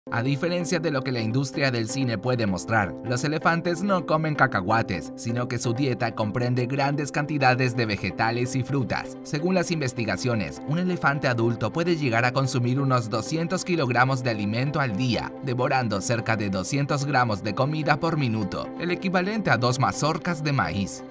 A diferencia de lo que la industria del cine puede mostrar, los elefantes no comen cacahuates, sino que su dieta comprende grandes cantidades de vegetales y frutas. Según las investigaciones, un elefante adulto puede llegar a consumir unos 200 kilogramos de alimento al día, devorando cerca de 200 gramos de comida por minuto, el equivalente a 2 mazorcas de maíz.